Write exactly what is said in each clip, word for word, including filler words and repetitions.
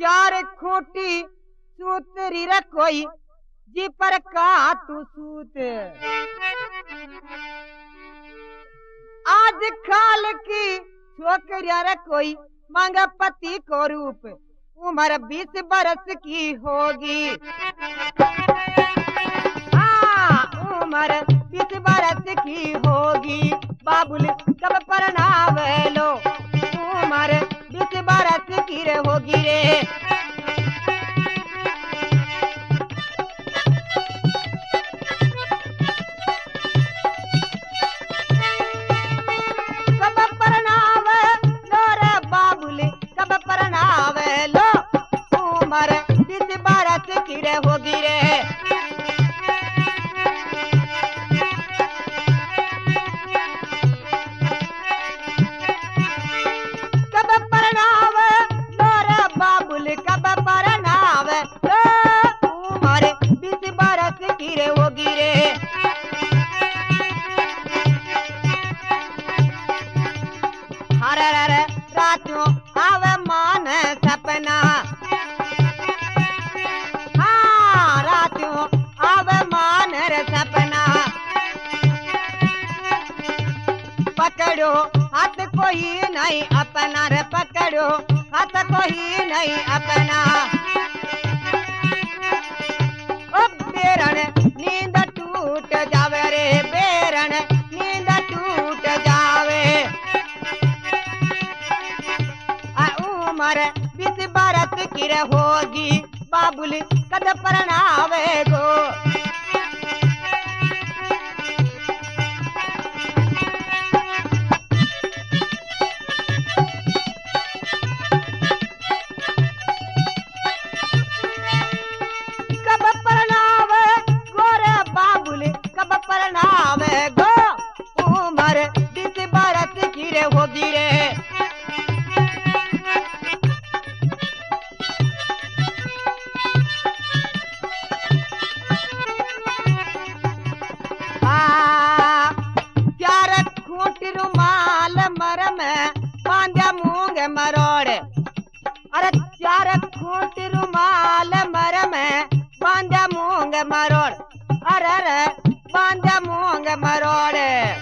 चार खूंटी सूतरी रे कोई जी पर का तू सूत। आज खाल की छोकरिया रे कोई मांगे पति को रूप, उम्र बीस बरस की होगी। हाँ उम्र बीस बरस की होगी, बाबुल कब परनावे लो, उम्र बीस बरस की रे होगी रे। कब परनावे लो रे बाबुल, कब परनावे लो, उम्र बीस बरस की रे होगी रे। कब परनावे लो रे बाबुल, कब परनावे लो, उम्र बीस बरस की रे होगी रे। हरे रे रातों आवे मान सपना, हाँ रातों आवे मान रे सपना। पकड़ो हाथ कोई नहीं अपना रे, पकड़ो हाथ कोई नहीं अपना। ओ बेरन नींद टूट जावे रे, बेरन नींद टूट जावे। उम्र बीस बरस की रे होगी, बाबुल कद परनावे गो। कब परनावे गो रे बाबुल, कब परनावे गो, उम्र बीस बरस की रे होगी रे। चार खूंट रुमाल मर में बांधा मूंग मरोड़, अरे चार खूंट रुमाल मर में बांधा मूंग मरोड़, अरे अरे बांधा मूंग मरोड़।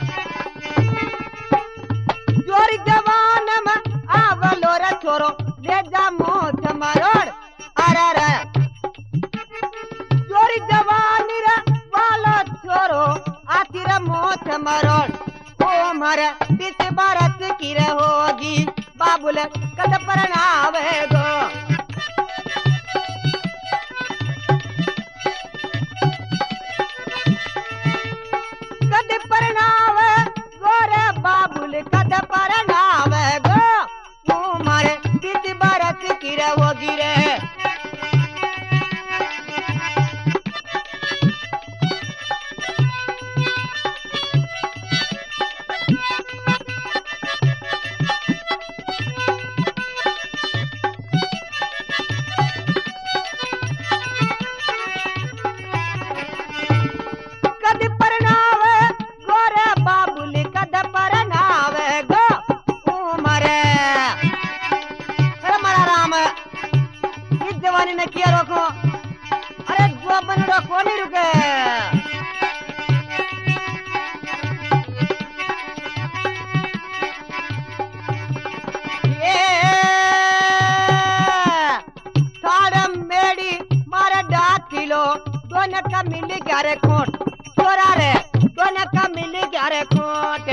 जोरी जवान में आवलो रे छोरो, ले जा मोथ मरोड़, अरे अरे जोरी जवानी रे वालो छोरो, आती रे मोथ मरोड़। उम्र बीस बरस की रे होगी, बाबुल कद परनावे गो। कद परनावे गो रे बाबुल, कद परनावे गो, उम्र बीस बरस की रे होगी रे। कद परनावे गो रे बाबुल, कद परनावे गो, उम्र। अरे मारा राम इस जवानी ने किया रोको, अरे जो बन रोको नहीं रुके। ये साढ़े मेड़ी मारे डाक किलो, दोनों का मिली ग्यारह खोट, तोरा रे दोनों का मिली ग्यारह खोट।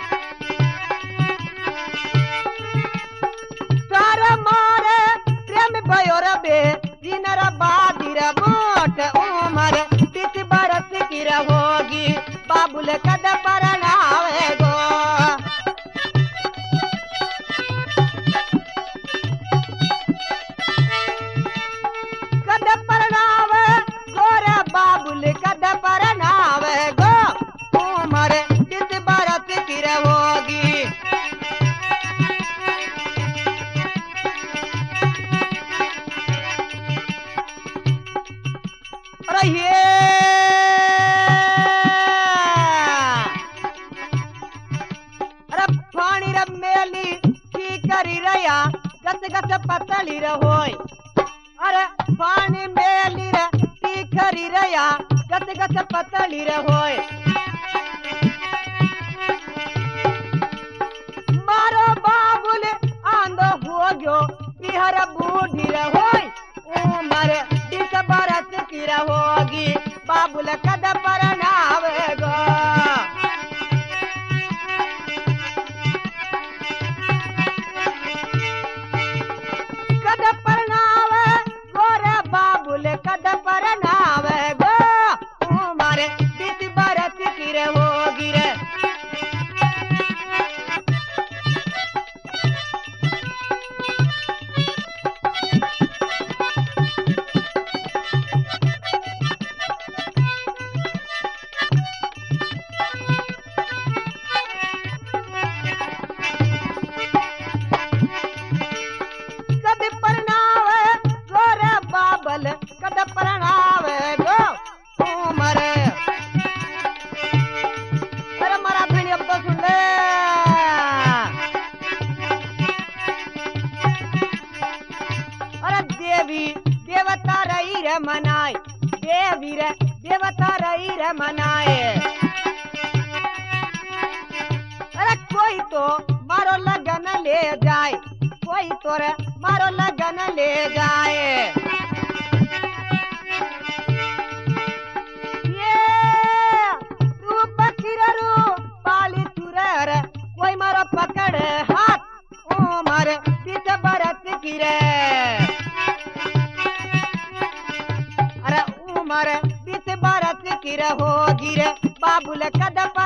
तारा मारे प्रेम भयो रे बे, दिन रे बादी रे मोट, उम्र बीस बरस की रे होगी, बाबुल कद परनावे गो। कद परनावे गो रे बाबुल, कद परनावे गो, उम्र बीस बरस की रे होगी। अरे ये अरे पानी रे मेली की करी रया, गस गस पतली रे होय, अरे पानी मेली रे तीखरी रे या गत गत पतली रे होय मारो बाबुल आंधो हो गयो इहर बूढ़ी रे होय उमर बीस बरस की रे होगी बाबुल कद पर नावे गो कद पर नावे गोरे बाबुल कद पर नावे गो उमर बीस बरस की रे होगी रे कद परनावे गो उमर अरे मारा भैनी अब तो सुन ले अरे देवी देवता रही रे मनाए देवी रे देवता रही रे मनाए अरे कोई तो मारो लगन ले जाए कोई तो रे मारो लगन ले जाए कोई मारो पकड़ हाथ उमर बीस बरस की रे अरे उमर बीस बरस की रे होगी रे बाबुल कद